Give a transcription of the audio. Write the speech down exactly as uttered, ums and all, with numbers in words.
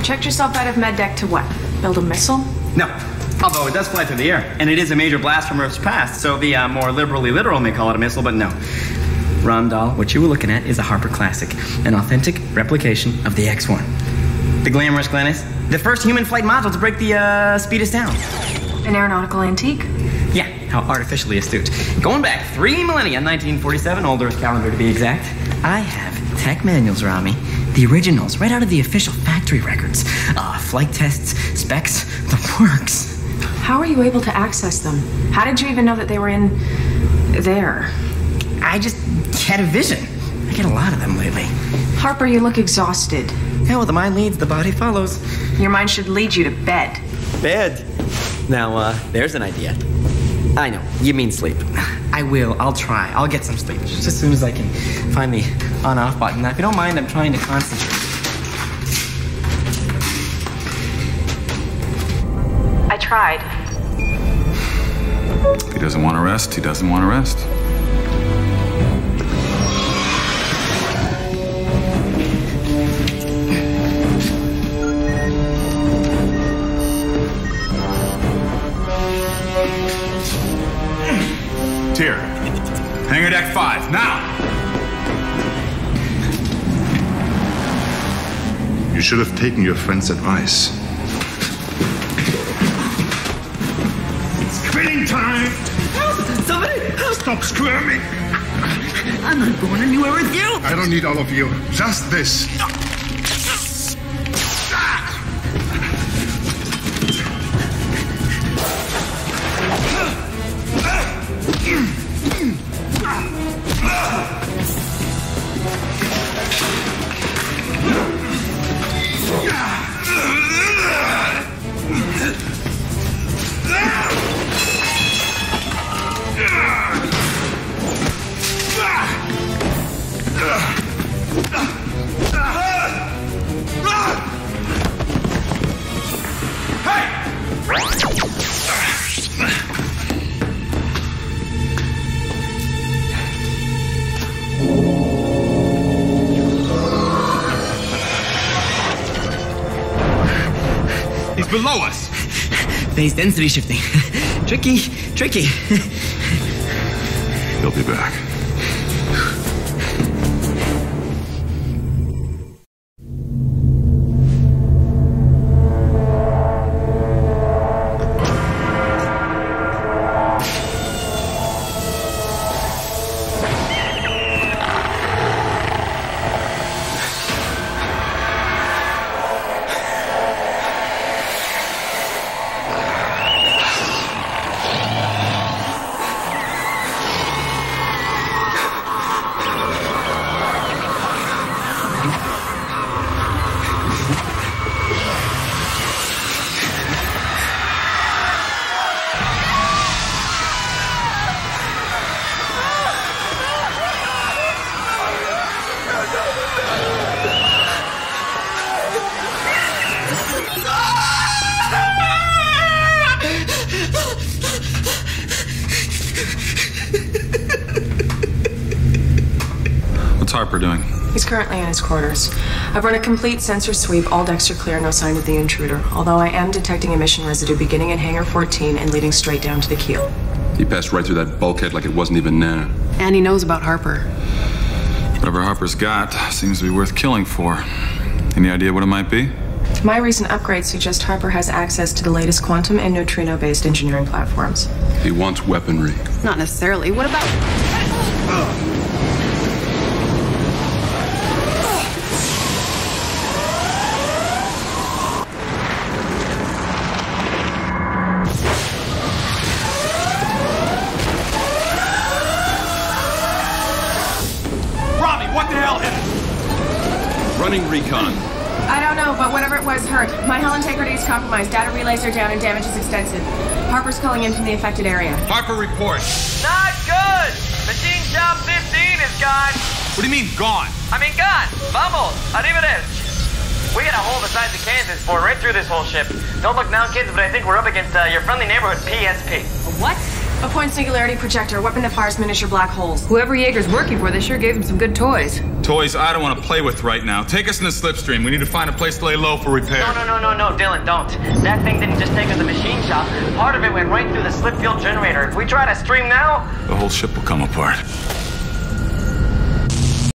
You checked yourself out of med deck to what? Build a missile? No. Although it does fly through the air, and it is a major blast from Earth's past, so the uh, more liberally literal may call it a missile, but no. Rom-doll, what you were looking at is a Harper classic, an authentic replication of the X one. The Glamorous Glennis, the first human flight module to break the uh, speed of sound. An aeronautical antique? Yeah, how artificially astute. Going back three millennia, nineteen forty-seven, Old Earth calendar to be exact, I have tech manuals, Rommie. The originals, right out of the official factory records. Uh, flight tests, specs, the works. How are you able to access them? How did you even know that they were in there? I just had a vision. I get a lot of them lately. Harper, you look exhausted. Hell, the mind leads, the body follows. Your mind should lead you to bed. Bed? Now, uh, there's an idea. I know, you mean sleep. I will, I'll try. I'll get some sleep just as soon as I can find the on-off button. Now, if you don't mind, I'm trying to concentrate. I tried. He doesn't want to rest, he doesn't want to rest. Here, hangar deck five, now! You should have taken your friend's advice. It's quitting time! Somebody! Stop squirming! I'm not going anywhere with you! I don't need all of you. Just this. He's below us! Phase density shifting. Tricky, tricky. He'll be back. What's Harper doing? He's currently in his quarters. I've run a complete sensor sweep. All decks are clear, no sign of the intruder. Although I am detecting emission residue beginning in hangar fourteen and leading straight down to the keel. He passed right through that bulkhead like it wasn't even there. And he knows about Harper. Whatever Harper's got seems to be worth killing for. Any idea what it might be? My recent upgrades suggest Harper has access to the latest quantum and neutrino-based engineering platforms. He wants weaponry. Not necessarily. What about... Oh. Running recon. I don't know, but whatever it was hurt. My hull integrity is compromised. Data relays are down and damage is extensive. Harper's calling in from the affected area. Harper report. Not good! Machine shop fifteen is gone. What do you mean, gone? I mean gone. Vamos. Arriba it is. We got a hole the size of Kansas bored right through this whole ship. Don't look now, kids, but I think we're up against uh, your friendly neighborhood P S P. What? Appoint Singularity Projector, a weapon that fires miniature black holes. Whoever Jeger's working for, they sure gave him some good toys. Toys I don't want to play with right now. Take us in the slipstream. We need to find a place to lay low for repair. No, no, no, no, no, Dylan, don't. That thing didn't just take us to the machine shop. Part of it went right through the slip fuel generator. If we try to stream now... The whole ship will come apart.